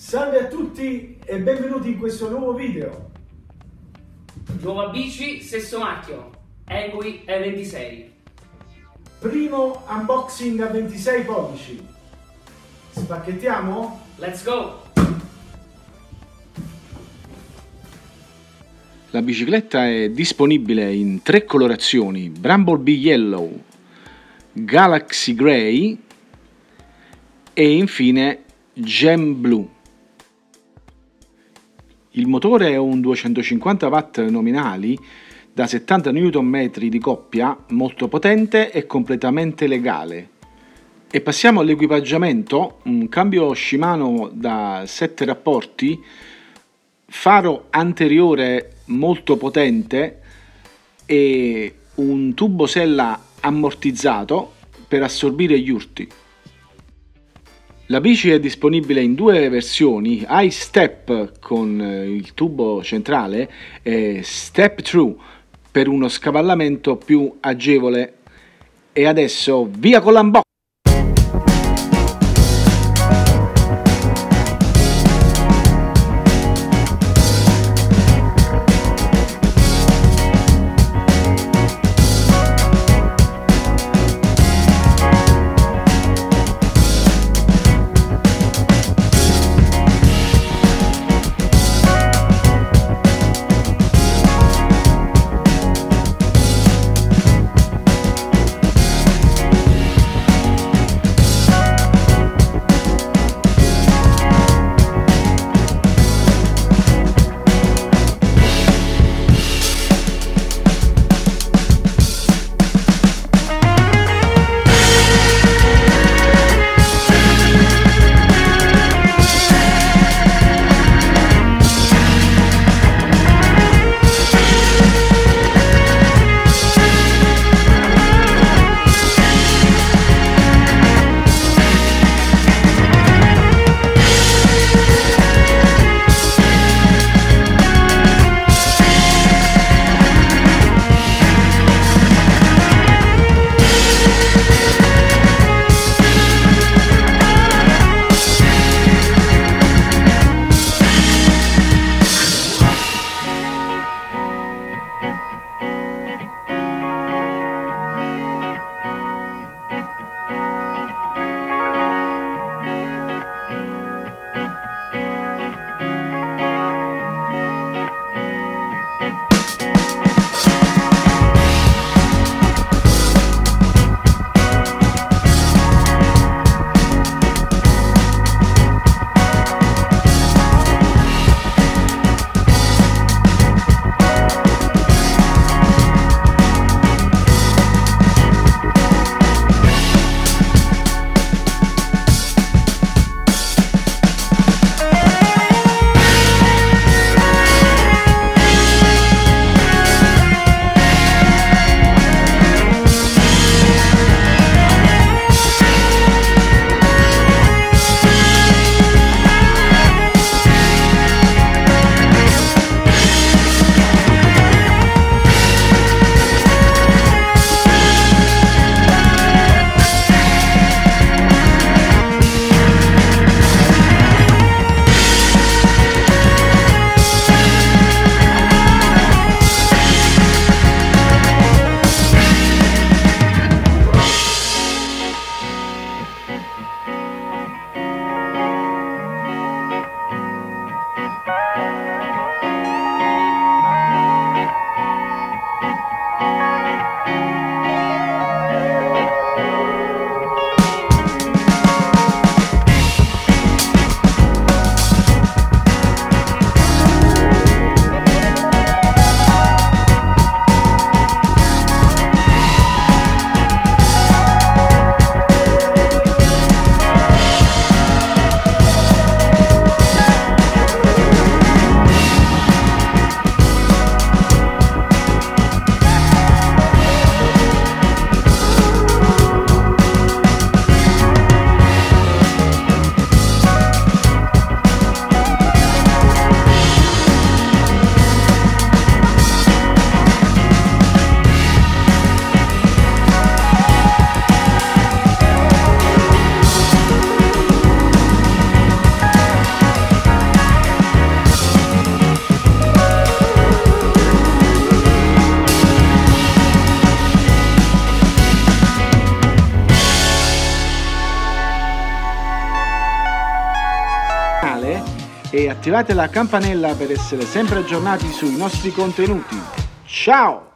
Salve a tutti e benvenuti in questo nuovo video. Nuova bici, stesso marchio, Egui E26. Primo unboxing a 26 pollici. Spacchettiamo? Let's go! La bicicletta è disponibile in 3 colorazioni: Bumblebee Yellow, Galaxy Grey e infine Gem Blue. Il motore è un 250 watt nominali da 70 Nm di coppia, molto potente e completamente legale. E passiamo all'equipaggiamento: un cambio Shimano da 7 rapporti, faro anteriore molto potente e un tubo sella ammortizzato per assorbire gli urti. La bici è disponibile in 2 versioni: High Step con il tubo centrale e Step Through per uno scavallamento più agevole. E adesso via con l'unboxing! canale e attivate la campanella per essere sempre aggiornati sui nostri contenuti. Ciao!